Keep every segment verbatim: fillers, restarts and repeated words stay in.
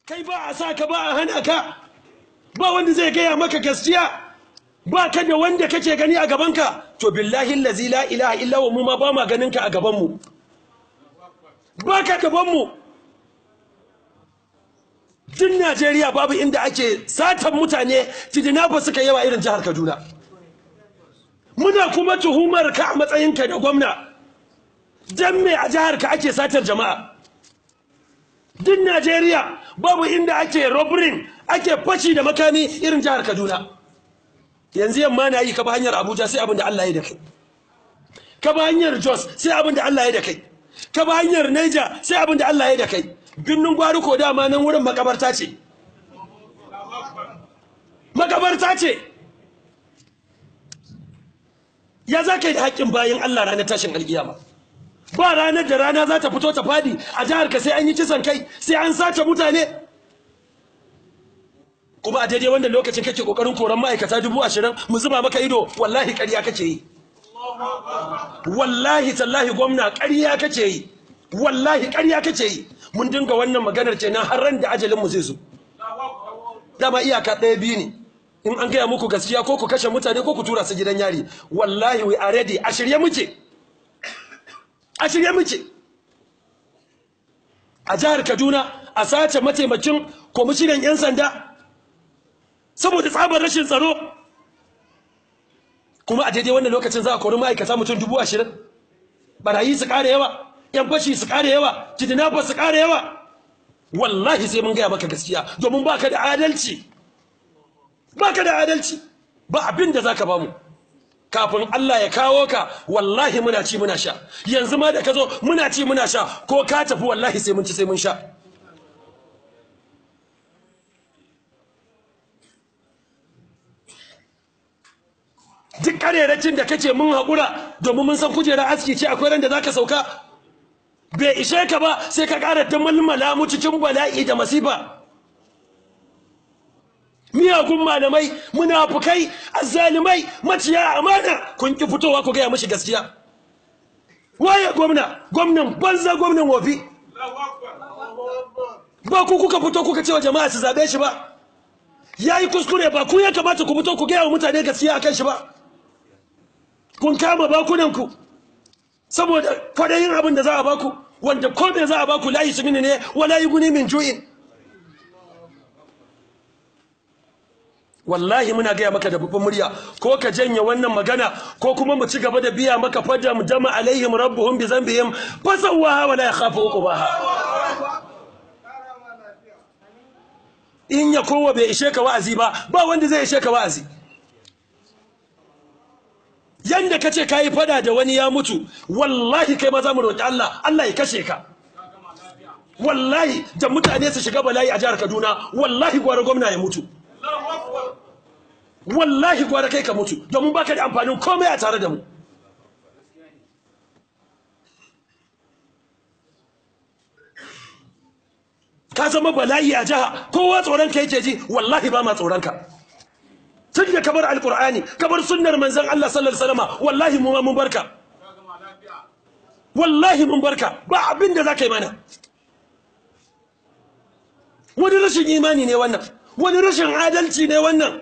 kai ba a sa ka ba a hana ka, ba wanda zai gaya maka gaskiya, ba ka da wanda kake gani a gabanka, to billahi allazi la ilaha illa wa mu ma ba ma ganin ka a gabanmu, ba ka gabanmu. Din Najeriya babu inda ake satan mutane tidinafa suka yawa irin jihar Kaduna. Muna kuma tuhumar ka a matsayinka da gwamna, dan me a jihar ka ake satar jama'a? Din Najeriya babu inda ake robbery, ake fashi da makami irin jihar Kaduna. Yanzu yamma na yi ka ba hanyar Abuja sai abin da Allah ya da kai, ka ba hanyar Jos sai abin da Allah ya da kai, ka ba hanyar Niger sai abin da Allah ya da kai. Binnin gwari ko dama nan wurin makabarta ce, makabarta ce. Ya za ka yi da haƙƙin bayan Allah ranar tashin alƙiyama? Ba ranar da rana za ta fito ta fadi a jihar ka sai an yi kisan kai, sai an sace mutane, kuma a daidai wanda lokacin kake kokarin koran ma'aikata dubu ashirin mu zuba maka ido. Wallahi ƙarya kake yi, wallahi tallahi gwamna ƙarya kake yi, wallahi ƙarya kake yi. Mun dinga wannan maganar kenan har ran da ajalin mu zai zo. Dama iyaka ɗaya biyu ne, in an gaya muku gaskiya ko ku kashe mutane ko ku tura su gidan yari. Wallahi we are ready, a shirye muke, a shirye muke. A jihar Kaduna a sace mataimakin kwamishinan 'yan sanda saboda tsabar rashin tsaro, kuma a daidai wannan lokacin za a kori ma'aikata mutum dubu ashirin, barayi su ƙara yawa, 'yan fashi su ƙara yawa, kidnappers su ƙara yawa. Wallahi sai mun gaya maka gaskiya, domin baka da adalci, baka da adalci, ba abin da zaka bamu. Kafin Allah ya kawo ka wallahi muna ci muna sha, yanzu ma da ka zo muna ci muna sha, ko ka tafi wallahi sai mun ci sai mun sha. Duk kareracin da kake mun haƙura domin mun san kujera aski ce akwai ran da zaka sauka, bai ishe ka ba sai ka ƙara ta mulmala mu cikin bala'i da masifa. Miyagun malamai, munafukai, azzalimai, maciya amana, kun ki fitowa ku gaya mashi gaskiya. Waye gwamna? Gwamnan banza, gwamnan wofi. Ba ku kuka fito kuka cewa jama'a su zabe shi ba. Yayi kuskure, ba ku ya kamata ku fito ku gaya wa mutane gaskiya akan shi ba. Kun kama bakunanku saboda kwadayin abin da za a baku, wanda ko me za a baku layi su mini ne wala yuguni min ju'in. Wallahi muna gaya maka da babban murya, ko ka janye wannan magana ko kuma mu ci gaba da biya maka fadam dama alaihim rabbuhum bi dhanbihim fasawaha wala yakhafu uqbaha. In ya kowa bai ishe ka wa'azi ba, ba wanda zai ishe ka wa'azi. Yanda kace kai fada da wani ya mutu, wallahi kai ma za mu roki Allah, Allah ya kashe ka. Wallahi da mutane su shiga bala'i a jihar Kaduna, wallahi gwara gwamna ya mutu. Wallahi gwara kai ka mutu, domin baka da amfanin komai a tare da mu. Ka zama bala'i a jiha, kowa tsoron ka yake ji, wallahi ba ma tsoron ka. Tun da kabar alqur'ani, kabar sunnar manzon Allah sallallahu alaihi wasallam, wallahi mu ma mun barka. Wallahi mun barka, ba abin da zaka yi mana. Wani rashin imani ne wannan, wani rashin adalci ne wannan.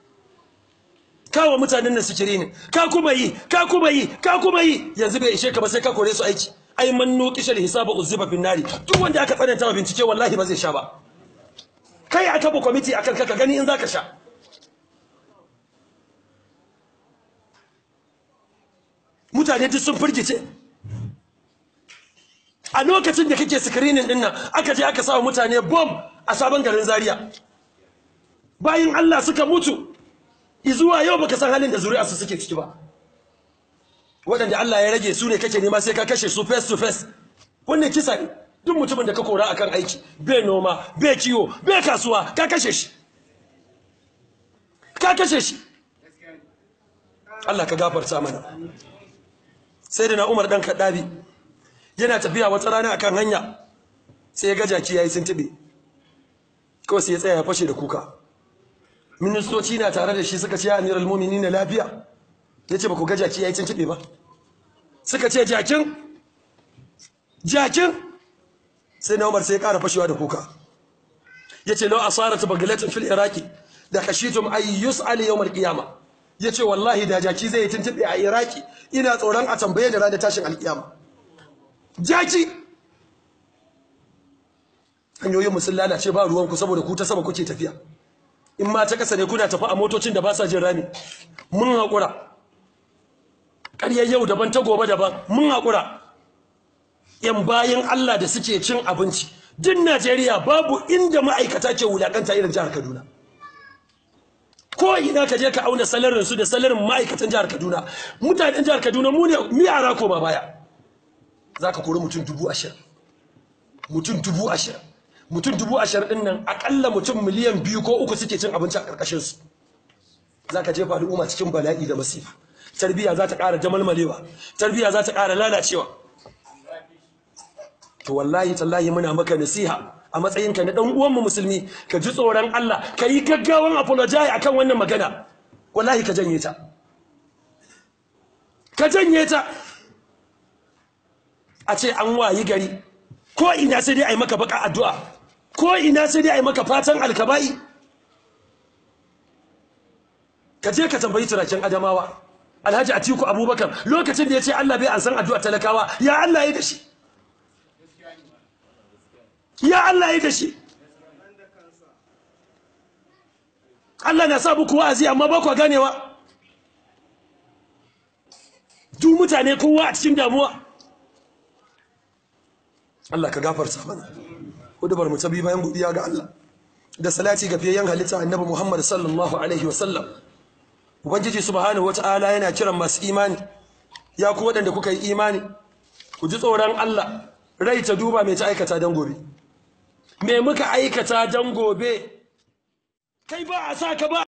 Kawo mutanen nan sikiri ne, ka kuma yi, ka kuma yi, ka kuma yi, yanzu bai ishe ka ba sai ka kore su aiki. Ai man nuqishal hisaba uzziba fin nari, duk wanda aka tsananta wa bincike wallahi ba zai sha ba. Kai aka ba committee akan ka gani in zaka sha. Mutane duk sun firgice. A lokacin da kake screening din nan aka je aka sawa mutane bomb a sabon garin Zaria. Bayin Allah suka mutu. Izuwa yau baka san halin da zuri'arsu suke ciki ba. Waɗanda Allah ya rage su ne kake nema sai ka kashe su face to face. Wannan kisa ne. Duk mutumin da ka kora akan aiki, bai noma, bai kiwo, bai kasuwa, ka kashe shi. Ka kashe shi. Allah ka gafarta mana. Sai da na Umar dan Kaddabi yana tafiya wata rana akan hanya sai ya ga jaki yayi tuntube. Kawai sai ya tsaya ya fashe da kuka. Ministoci na tare da shi suka ce Amirul Mu'minin lafiya. Yace ba ku ga jaki yayi tuntube ba. Suka ce jakin jakin sai na Umar sai ya ƙara fashewa da kuka. yace law asarat baglatin fil iraqi da khashitum ay yus'al yawm al-qiyamah yace wallahi da jaki zai tuntube a iraki ina tsoron a tambaye da ranar tashin alkiyama. Jaki hanyoyin musul lalace ba ruwanku saboda ku ta sama kuke tafiya, in ma ta kasa ne kuna tafi a motocin da ba sa jin rami. Mun haƙura, ƙaryar yau daban ta gobe daban, mun haƙura. yan bayan Allah da suke cin abinci din Najeriya babu inda ma'aikata ke wulakanta irin jihar Kaduna. Ko ina ka je ka auna salarin su da salarin ma'aikatan jihar Kaduna, mutanen jihar Kaduna mu ne miyara ko ba baya. Zaka kori mutum dubu ashirin, mutum dubu ashirin, mutum dubu ashirin din nan akalla mutum miliyan biyu ko uku suke cin abinci a karkashin su. Zaka jefa al'umma cikin bala'i da masifa. Tarbiya za ta ƙara jamalmalewa, tarbiya za ta ƙara lalacewa. To wallahi tallahi muna maka nasiha a matsayinka na dan uwanmu musulmi, ka ji tsoron Allah, ka yi gaggawan apologize akan wannan magana. Wallahi ka janye ta, ka janye ta. A ce an wayi gari ko ina sai dai ai maka baka addu'a, ko ina sai dai ai maka fatan alkaba'i. Ka je ka tambayi turakin Adamawa Alhaji Atiku Abubakar lokacin da ya ce Allah bai an san addu'a talakawa, ya Allah ya da shi, ya Allah ya da shi. Allah na sa muku wa'azi amma ba ku ganewa. Duk mutane kowa a cikin damuwa. Allah ka gafarta mana. Hudubar mu ta bi bayan godiya ga Allah da salati ga fiyayyen halitta Annabi Muhammad sallallahu alaihi wasallam. Ubangiji subhanahu wataala yana kiran masu imani, ya ku waɗanda kuka yi imani, ku ji tsoron Allah, rai ta duba mai ta aikata dan gobe. Me muka aikata dan gobe? Kai ba a sa ka ba